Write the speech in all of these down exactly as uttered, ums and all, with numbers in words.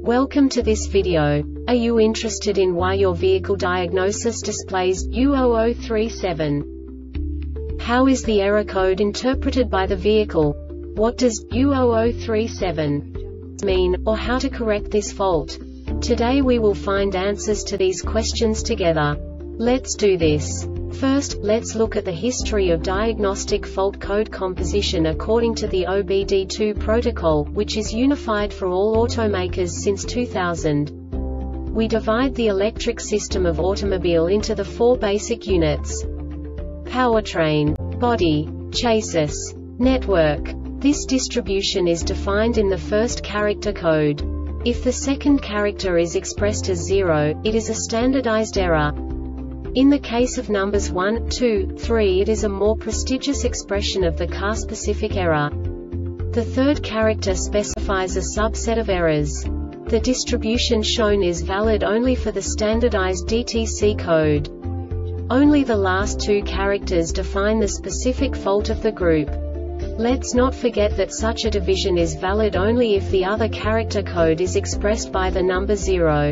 Welcome to this video. Are you interested in why your vehicle diagnosis displays U zero zero three seven? How is the error code interpreted by the vehicle? What does U zero zero three seven mean, or how to correct this fault? Today we will find answers to these questions together. Let's do this. First, let's look at the history of diagnostic fault code composition according to the O B D two protocol, which is unified for all automakers since two thousand. We divide the electric system of automobile into the four basic units: powertrain, body, chassis, network. This distribution is defined in the first character code. If the second character is expressed as zero, it is a standardized error. In the case of numbers one, two, three, it is a more prestigious expression of the car-specific error. The third character specifies a subset of errors. The distribution shown is valid only for the standardized D T C code. Only the last two characters define the specific fault of the group. Let's not forget that such a division is valid only if the other character code is expressed by the number zero.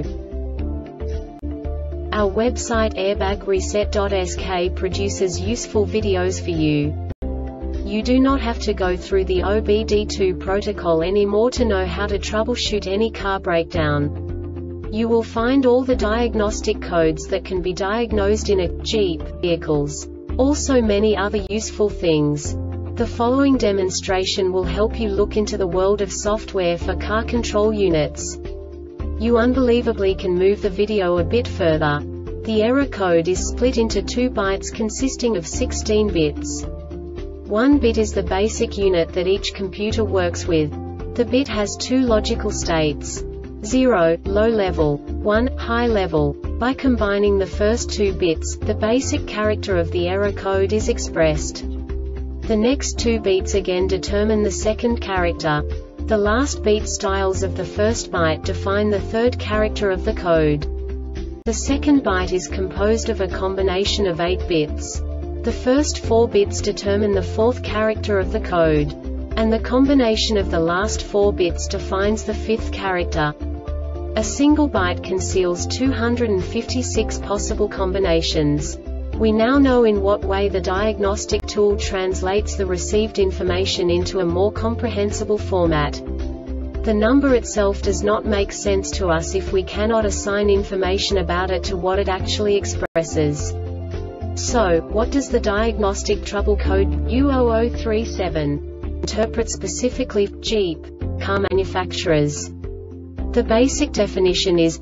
Our website airbag reset dot S K produces useful videos for you. You do not have to go through the O B D two protocol anymore to know how to troubleshoot any car breakdown. You will find all the diagnostic codes that can be diagnosed in a Jeep vehicles. Also many other useful things. The following demonstration will help you look into the world of software for car control units. You unbelievably can move the video a bit further. The error code is split into two bytes consisting of sixteen bits. One bit is the basic unit that each computer works with. The bit has two logical states: zero, low level, one, high level. By combining the first two bits, the basic character of the error code is expressed. The next two beats again determine the second character. The last beat styles of the first byte define the third character of the code. The second byte is composed of a combination of eight bits. The first four bits determine the fourth character of the code. And the combination of the last four bits defines the fifth character. A single byte conceals two hundred fifty-six possible combinations. We now know in what way the diagnostic tool translates the received information into a more comprehensible format. The number itself does not make sense to us if we cannot assign information about it to what it actually expresses. So, what does the diagnostic trouble code U zero zero three seven interpret specifically for Jeep car manufacturers? The basic definition is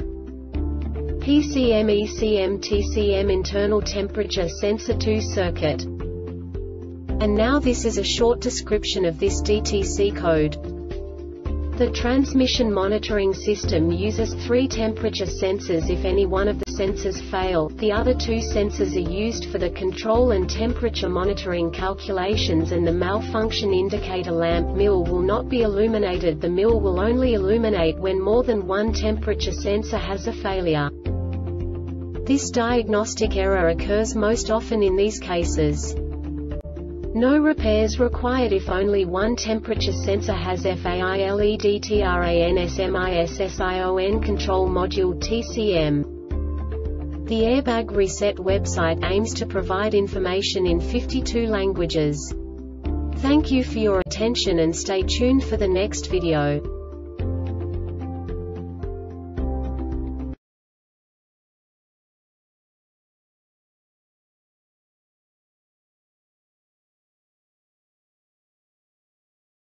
P C M E C M T C M internal temperature sensor two circuit. And now this is a short description of this D T C code. The transmission monitoring system uses three temperature sensors. If any one of the sensors fail, the other two sensors are used for the control and temperature monitoring calculations, and the malfunction indicator lamp M I L will not be illuminated. The M I L will only illuminate when more than one temperature sensor has a failure. This diagnostic error occurs most often in these cases. No repairs required if only one temperature sensor has failed. Transmission control module T C M. The Airbag Reset website aims to provide information in fifty-two languages. Thank you for your attention and stay tuned for the next video.